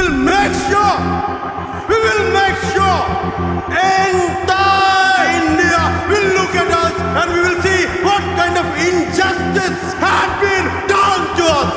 will make sure, entire India will look at us and we will see what kind of injustice has been done to us.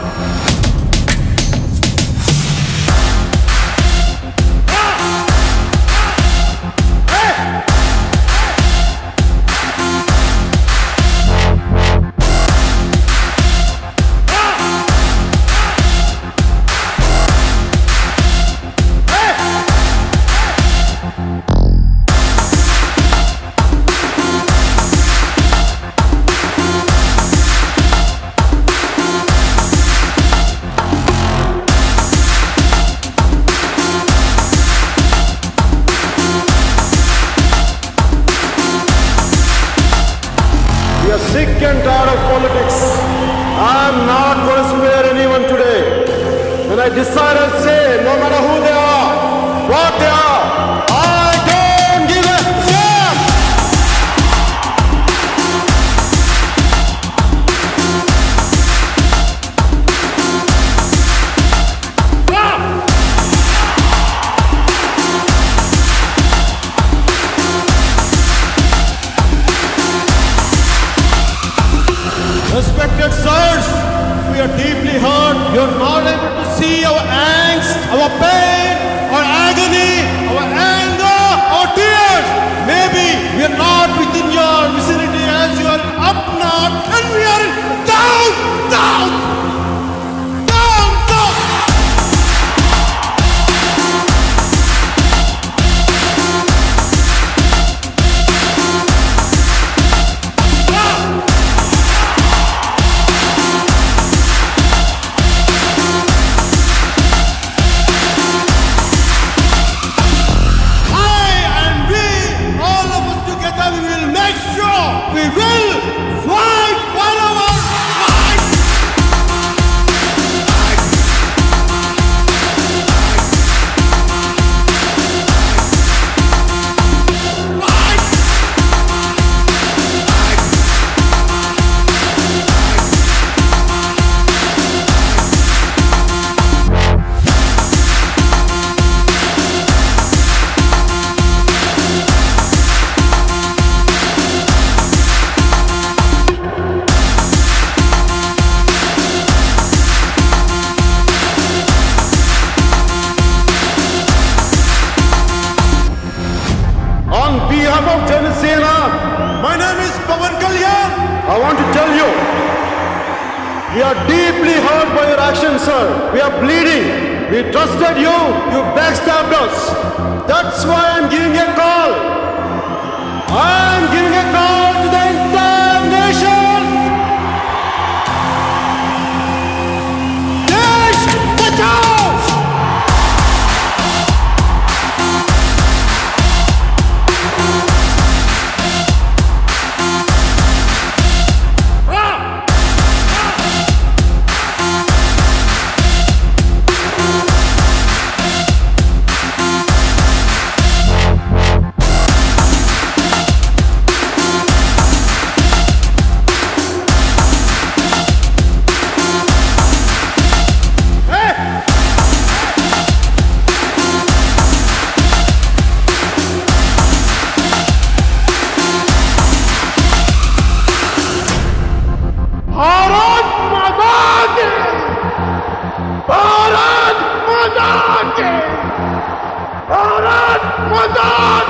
Sick and tired of politics. I'm not going to spare anyone today. When I decide, I'll say, no matter who they are, what they are, I don't give a damn. Respected sirs, we are deeply hurt. You are not able to see our angst, our pain, our agony, our anger, our tears. Maybe we are not within your vicinity as you are in up north and we are in down south. Down south. We will fight for our rights! On behalf of JanaSena, My name is I want to tell you, we are deeply hurt by your actions, sir. We are bleeding. We trusted you. You backstabbed us. That's why I'm giving a call. I'm giving a call to the entire nation. Desh Bachao! Porata!